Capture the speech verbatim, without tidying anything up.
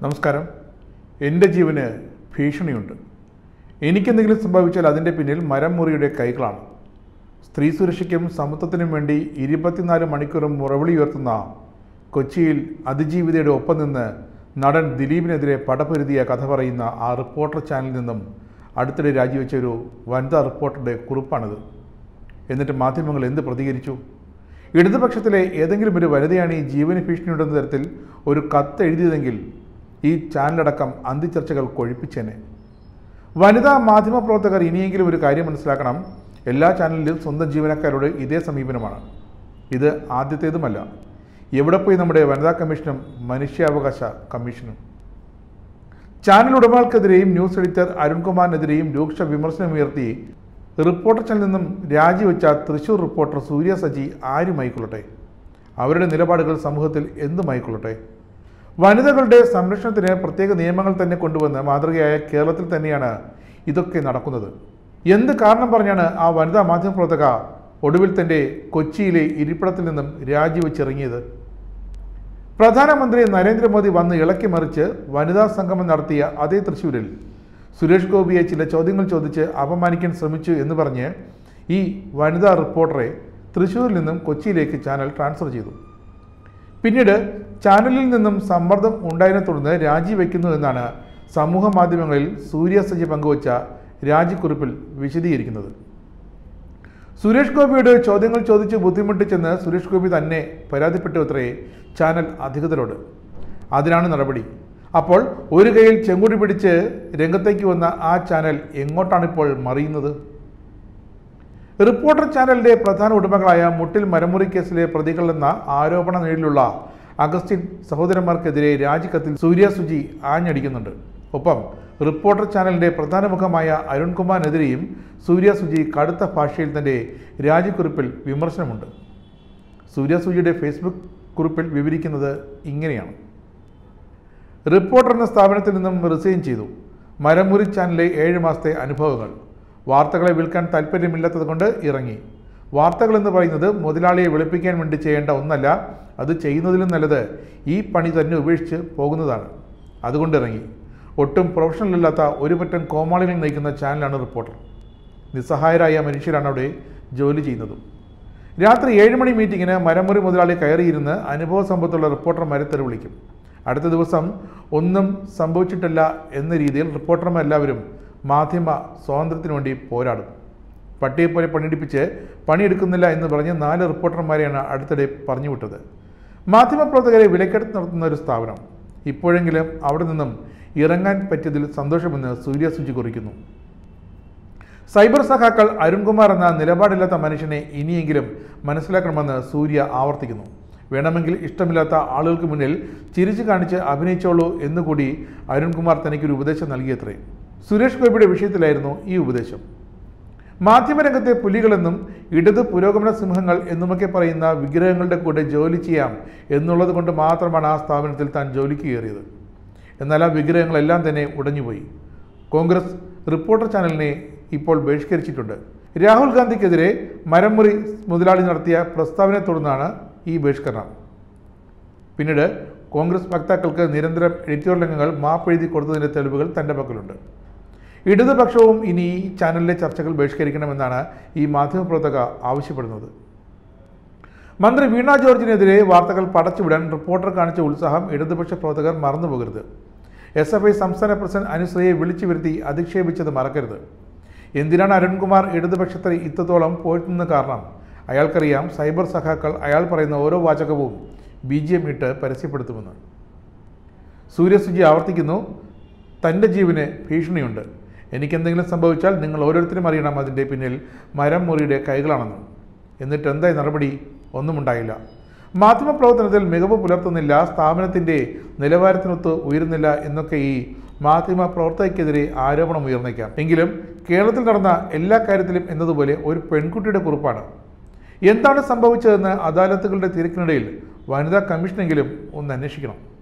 നമസ്കാരം. എൻ്റെ ജീവന് ഭീഷണിയുണ്ട്. എനിക്കെന്തെങ്കിലും സംഭവിച്ചാൽ അതിൻ്റെ പിന്നിൽ മരം മുറിയുടെ കൈകളാണ്. സ്ത്രീ സുരക്ഷയ്ക്കും സമത്വത്തിനും വേണ്ടി ഇരുപത്തിനാല് മണിക്കൂറും മുറവിളി ഉയർത്തുന്ന കൊച്ചിയിൽ അതിജീവിതയുടെ ഒപ്പം നിന്ന് നടൻ ദിലീപിനെതിരെ പടപൊരുതിയ കഥ പറയുന്ന ആ റിപ്പോർട്ടർ ചാനലിൽ നിന്നും അടുത്തിടെ രാജിവെച്ച ഒരു വനിതാ റിപ്പോർട്ടറുടെ കുറിപ്പാണിത്. എന്നിട്ട് മാധ്യമങ്ങൾ എന്ത് പ്രതികരിച്ചു? ഇടതുപക്ഷത്തിലെ ഏതെങ്കിലും ഒരു വനിതയാണ് ഈ ജീവന് ഭീഷണിയുണ്ടെന്ന തരത്തിൽ ഒരു കത്ത് എഴുതിയതെങ്കിൽ ഈ ചാനലടക്കം അന്തിച്ചർച്ചകൾ കൊഴിപ്പിച്ചേനെ. വനിതാ മാധ്യമപ്രവർത്തകർ ഇനിയെങ്കിലും ഒരു കാര്യം മനസ്സിലാക്കണം. എല്ലാ ചാനലിലും സ്വന്തം ജീവനക്കാരോട് ഇതേ സമീപനമാണ്. ഇത് ആദ്യത്തേതുമല്ല. എവിടെ പോയി നമ്മുടെ വനിതാ കമ്മീഷനും മനുഷ്യാവകാശ കമ്മീഷനും? ചാനൽ ഉടമകൾക്കെതിരെയും ന്യൂസ് എഡിറ്റർ അരുൺകുമാറിനെതിരെയും രൂക്ഷ വിമർശനമുയർത്തി റിപ്പോർട്ടർ ചാനലിൽ നിന്നും രാജിവെച്ച തൃശൂർ റിപ്പോർട്ടർ സൂര്യ സജി ആരുമായിക്കൊള്ളട്ടെ, അവരുടെ നിലപാടുകൾ സമൂഹത്തിൽ എന്തുമായിക്കൊള്ളട്ടെ, വനിതകളുടെ സംരക്ഷണത്തിന് പ്രത്യേക നിയമങ്ങൾ തന്നെ കൊണ്ടുവന്ന് മാതൃകയായ കേരളത്തിൽ തന്നെയാണ് ഇതൊക്കെ നടക്കുന്നത്. എന്ത് കാരണം പറഞ്ഞാണ് ആ വനിതാ മാധ്യമപ്രവർത്തക ഒടുവിൽ തൻ്റെ കൊച്ചിയിലെ ഇരിപ്പിടത്തിൽ നിന്നും രാജിവെച്ചിറങ്ങിയത്? പ്രധാനമന്ത്രി നരേന്ദ്രമോദി വന്ന് ഇളക്കി മറിച്ച് വനിതാ സംഗമം നടത്തിയ അതേ തൃശ്ശൂരിൽ സുരേഷ് ഗോപിയെ ചില ചോദ്യങ്ങൾ ചോദിച്ച് അപമാനിക്കാൻ ശ്രമിച്ചു എന്ന് പറഞ്ഞ് ഈ വനിതാ റിപ്പോർട്ടറെ തൃശ്ശൂരിൽ നിന്നും കൊച്ചിയിലേക്ക് ചാനൽ ട്രാൻസ്ഫർ ചെയ്തു. പിന്നീട് ചാനലിൽ നിന്നും സമ്മർദ്ദം ഉണ്ടായതിനെ തുടർന്ന് രാജിവെക്കുന്നു എന്നാണ് സമൂഹ മാധ്യമങ്ങളിൽ സൂര്യ സജി പങ്കുവച്ച രാജിക്കുറിപ്പിൽ വിശദീകരിക്കുന്നത്. സുരേഷ് ഗോപിയോട് ചോദ്യങ്ങൾ ചോദിച്ച് ബുദ്ധിമുട്ടിച്ചെന്ന് സുരേഷ് ഗോപി തന്നെ പരാതിപ്പെട്ടു അത്രേ ചാനൽ അധികൃതരോട്. അതിനാണ് നടപടി. അപ്പോൾ ഒരു കൈയിൽ ചെങ്കുടി പിടിച്ച് രംഗത്തേക്ക് വന്ന ആ ചാനൽ എങ്ങോട്ടാണിപ്പോൾ മറിയുന്നത്? റിപ്പോർട്ടർ ചാനലിന്റെ പ്രധാന ഉടമകളായ മുട്ടിൽ മരമുറി കേസിലെ പ്രതികളെന്ന ആരോപണ നിഴലിലുള്ള അഗസ്റ്റിൻ സഹോദരന്മാർക്കെതിരെ രാജിക്കത്തിൽ സൂര്യ സുജി ആഞ്ഞടിക്കുന്നുണ്ട്. ഒപ്പം റിപ്പോർട്ടർ ചാനലിന്റെ പ്രധാന മുഖമായ അരുൺകുമാറിനെതിരെയും സൂര്യ സുജി കടുത്ത ഭാഷയിൽ തന്റെ രാജിക്കുറിപ്പിൽ വിമർശനമുണ്ട്. സൂര്യ സുജിയുടെ ഫേസ്ബുക്ക് കുറിപ്പിൽ വിവരിക്കുന്നത് ഇങ്ങനെയാണ്: റിപ്പോർട്ടർ എന്ന സ്ഥാപനത്തിൽ നിന്നും റിസൈൻ ചെയ്തു. മരമുറി ചാനലിലെ ഏഴ് മാസത്തെ അനുഭവങ്ങൾ. വാർത്തകളെ വിൽക്കാൻ താല്പര്യമില്ലാത്തത് കൊണ്ട് ഇറങ്ങി. വാർത്തകൾ എന്ന് പറയുന്നത് മുതലാളിയെ വെളുപ്പിക്കാൻ വേണ്ടി ചെയ്യേണ്ട ഒന്നല്ല. അത് ചെയ്യുന്നതിലും നല്ലത് ഈ പണി തന്നെ ഉപേക്ഷിച്ച് പോകുന്നതാണ്. അതുകൊണ്ട് ഇറങ്ങി. ഒട്ടും പ്രൊഫഷണൽ അല്ലാത്ത ഒരു പറ്റം കോമാളികൾ നയിക്കുന്ന ചാനലാണ് റിപ്പോർട്ടർ. നിസ്സഹായരായ മനുഷ്യരാണ് അവിടെ ജോലി ചെയ്യുന്നതും. രാത്രി ഏഴ് മണി മീറ്റിങ്ങിന് മരമുറി മുതലാളി കയറിയിരുന്ന് അനുഭവ സമ്പത്തുള്ള റിപ്പോർട്ടർമാരെ തെറി വിളിക്കും. അടുത്ത ദിവസം ഒന്നും സംഭവിച്ചിട്ടില്ല എന്ന രീതിയിൽ റിപ്പോർട്ടർമാരെല്ലാവരും മാധ്യമ സ്വാതന്ത്ര്യത്തിനു വേണ്ടി പോരാടും. പട്ടിയെപ്പോലെ പണിയെടുപ്പിച്ച് പണിയെടുക്കുന്നില്ല എന്ന് പറഞ്ഞ് നാല് റിപ്പോർട്ടർമാരെയാണ് അടുത്തിടെ പറഞ്ഞു വിട്ടത്. മാധ്യമപ്രവർത്തകരെ വിലക്കെടുത്ത് നടത്തുന്ന ഒരു സ്ഥാപനം. ഇപ്പോഴെങ്കിലും അവിടെ നിന്നും ഇറങ്ങാൻ പറ്റിയതിൽ സന്തോഷമെന്ന് സൂര്യ സുജി കുറിക്കുന്നു. സൈബർ സഖാക്കൾ അരുൺകുമാർ എന്ന നിലപാടില്ലാത്ത മനുഷ്യനെ ഇനിയെങ്കിലും മനസ്സിലാക്കണമെന്ന് സൂര്യ ആവർത്തിക്കുന്നു. വേണമെങ്കിൽ ഇഷ്ടമില്ലാത്ത ആളുകൾക്ക് മുന്നിൽ ചിരിച്ചു കാണിച്ച് അഭിനയിച്ചോളൂ എന്നുകൂടി അരുൺകുമാർ തനിക്കൊരു ഉപദേശം നൽകിയത്രേ. സുരേഷ് ഗോപിയുടെ വിഷയത്തിലായിരുന്നു ഈ ഉപദേശം. മാധ്യമരംഗത്തെ പുലികളെന്നും ഇടത് പുരോഗമന സിംഹങ്ങൾ എന്നുമൊക്കെ പറയുന്ന വിഗ്രഹങ്ങളുടെ കൂടെ ജോലി ചെയ്യാം എന്നുള്ളത് കൊണ്ട് മാത്രമാണ് ആ സ്ഥാപനത്തിൽ താൻ ജോലിക്ക് കയറിയത്. എന്നാൽ ആ വിഗ്രഹങ്ങളെല്ലാം തന്നെ ഉടഞ്ഞുപോയി. കോൺഗ്രസ് റിപ്പോർട്ടർ ചാനലിനെ ഇപ്പോൾ ബഹിഷ്കരിച്ചിട്ടുണ്ട്. രാഹുൽ ഗാന്ധിക്കെതിരെ മരമുറി മുതലാളി നടത്തിയ പ്രസ്താവനയെ തുടർന്നാണ് ഈ ബഹിഷ്കരണം. പിന്നീട് കോൺഗ്രസ് വക്താക്കൾക്ക് നിരന്തരം എഡിറ്റോറിയൽ അംഗങ്ങൾ മാപ്പെഴുതി കൊടുത്തതിൻ്റെ തെളിവുകൾ തൻ്റെ പക്കലുണ്ട്. ഇടതുപക്ഷവും ഇനി ഈ ചാനലിലെ ചർച്ചകൾ ബഹിഷ്കരിക്കണമെന്നാണ് ഈ മാധ്യമപ്രവർത്തക ആവശ്യപ്പെടുന്നത്. മന്ത്രി വീണ ജോർജിനെതിരെ വാർത്തകൾ പടച്ചുവിടാൻ റിപ്പോർട്ടർ കാണിച്ച ഉത്സാഹം ഇടതുപക്ഷ പ്രവർത്തകർ മറന്നുപോകരുത്. എസ് എഫ് ഐ സംസ്ഥാന പ്രസിഡന്റ് അനുശ്രീയെ വിളിച്ചു വരുത്തി അധിക്ഷേപിച്ചത് മറക്കരുത്. എന്തിനാണ് അരുൺകുമാർ ഇടതുപക്ഷത്തെ ഇത്രത്തോളം പോയിട്ടുന്ന കാരണം അയാൾക്കറിയാം. സൈബർ സഖാക്കൾ അയാൾ പറയുന്ന ഓരോ വാചകവും ബി ജി എം ഇട്ട് പരസ്യപ്പെടുത്തുമെന്ന്. സൂര്യ സുജി ആവർത്തിക്കുന്നു, തൻ്റെ ജീവന് ഭീഷണിയുണ്ട്. എനിക്കെന്തെങ്കിലും സംഭവിച്ചാൽ നിങ്ങൾ ഓരോരുത്തരും അറിയണം അതിൻ്റെ പിന്നിൽ മരം മുറിയുടെ കൈകളാണെന്ന്. എന്നിട്ട് എന്തായി നടപടി? ഒന്നും ഉണ്ടായില്ല. മാധ്യമപ്രവർത്തനത്തിൽ മികവ് പുലർത്തുന്നില്ല, സ്ഥാപനത്തിൻ്റെ നിലവാരത്തിനൊത്ത് ഉയരുന്നില്ല എന്നൊക്കെ ഈ മാധ്യമ പ്രവർത്തകയ്ക്കെതിരെ ആരോപണം ഉയർന്നേക്കാം. എങ്കിലും കേരളത്തിൽ നടന്ന എല്ലാ കാര്യത്തിലും എന്നതുപോലെ ഒരു പെൺകുട്ടിയുടെ കുറിപ്പാണ്. എന്താണ് സംഭവിച്ചതെന്ന് അദാലത്തുകളുടെ തിരക്കിനിടയിൽ വനിതാ കമ്മീഷനെങ്കിലും ഒന്ന് അന്വേഷിക്കണം.